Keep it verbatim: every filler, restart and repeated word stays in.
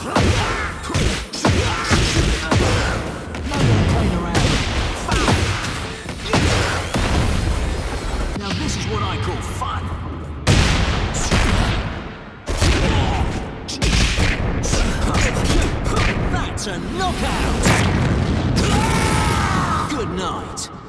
Now this is what I call fun. That's a knockout! Good night.